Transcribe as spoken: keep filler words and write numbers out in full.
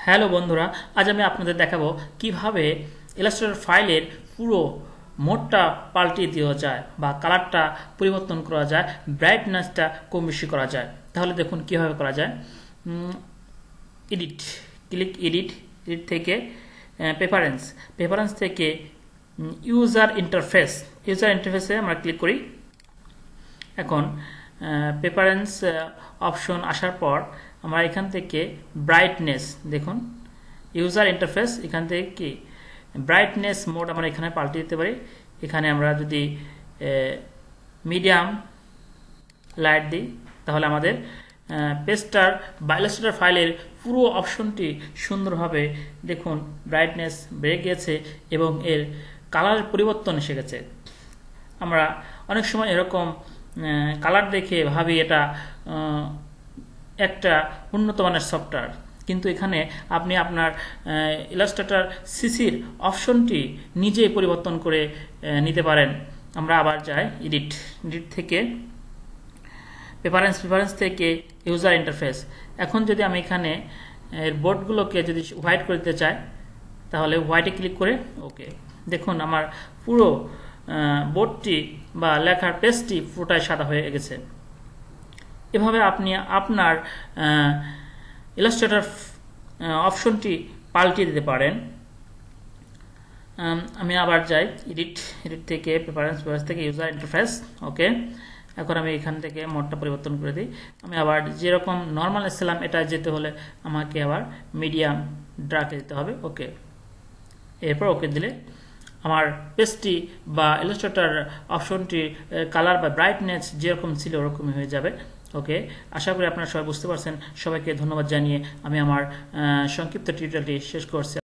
Hello বন্ধুরা, আজ আমি আপনাদের দেখাবো কিভাবে ইলাস্ট্রেটর ফাইলের পুরো মোডটা পাল্টিয়ে দেওয়া যায় বা কালারটা পরিবর্তন করা যায়, ব্রাইটনেসটা কম বেশি করা যায়। তাহলে দেখুন কিভাবে করা যায়। এডিট, ক্লিক এডিট, এডিট থেকে প্রেফারেন্স, প্রেফারেন্স থেকে ইউজার ইন্টারফেস, ইউজার ইন্টারফেসে আমরা ক্লিক করি। এখন প্রেফারেন্স অপশন আসার পর আমরা এখান থেকে ব্রাইটনেস, দেখুন ইউজার ইন্টারফেস, এখান থেকে কি ব্রাইটনেস মোড আমরা এখানে পাল্টে দিতে পারি। এখানে আমরা যদি মিডিয়াম লাইট দিই তাহলে আমাদের পেজটার বা ইলাস্ট্রেটর ফাইলের পুরো অপশনটি সুন্দরভাবে দেখুন ব্রাইটনেস বেড়ে গেছে এবং এর কালার পরিবর্তন এসে গেছে। আমরা অনেক সময় এরকম কালার দেখে ভাবি এটা একটা উন্নত মানের সফটওয়্যার, কিন্তু এখানে আপনি আপনার ইলাস্ট্রেটর সিসির অপশনটি নিজেই পরিবর্তন করে নিতে পারেন। আমরা আবার যাই এডিট, এডিট থেকে প্রেফারেন্স, প্রেফারেন্স থেকে ইউজার ইন্টারফেস। এখন যদি আমি এখানে এর বোর্ডগুলোকে যদি হোয়াইট করে দিতে চাই তাহলে হোয়াইটে ক্লিক করে ওকে, দেখুন আমার পুরো বোর্ডটি বা লেখার পেজটি পুরোটাই সাদা হয়ে গেছে। এভাবে আপনি আপনার ইলাস্ট্রেটর অপশনটি পাল্টিয়ে দিতে পারেন। আমি আবার যাই এডিট, এডিট থেকে প্রেফারেন্স, প্রেফারেন্স থেকে ইউজার ইন্টারফেস ওকে। এখন আমি এখান থেকে মোডটা পরিবর্তন করে দিই। আমি আবার যেরকম নর্মাল এসেছিলাম এটা যেতে হলে আমাকে আবার মিডিয়াম ডার্কে দিতে হবে ওকে। এরপর ওকে দিলে আমার পেজটি বা ইলাস্ট্রেটর অপশনটি কালার বা ব্রাইটনেস যেরকম ছিল ওরকমই হয়ে যাবে ওকে। আশা করি আপনারা সবাই বুঝতে পারছেন। সবাইকে ধন্যবাদ জানিয়ে আমি আমার সংক্ষিপ্ত টিউটোরিয়ালটি শেষ করছি।